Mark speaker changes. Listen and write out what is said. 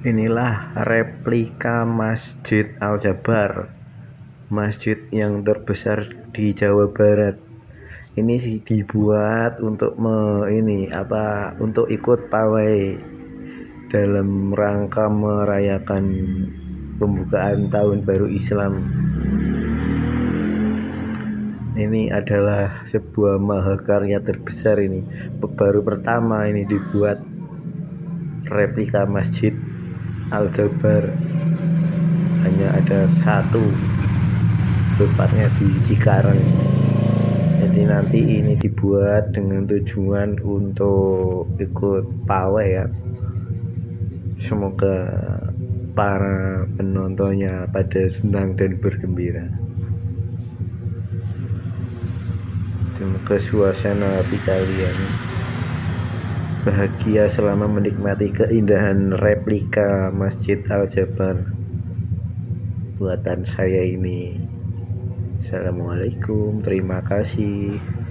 Speaker 1: Inilah replika Masjid Al-Jabar, masjid yang terbesar di Jawa Barat. Ini sih dibuat untuk untuk ikut pawai dalam rangka merayakan pembukaan tahun baru Islam. Ini adalah sebuah mahakarya terbesar ini. Baru pertama ini dibuat replika Masjid Al-Jabar. Hanya ada satu, tepatnya di Cikarang. Jadi nanti ini dibuat dengan tujuan untuk ikut pawai ya. Semoga para penontonnya pada senang dan bergembira. Semoga suasana hati kalian bahagia selama menikmati keindahan replika Masjid Al-Jabar buatan saya ini. Assalamualaikum, terima kasih.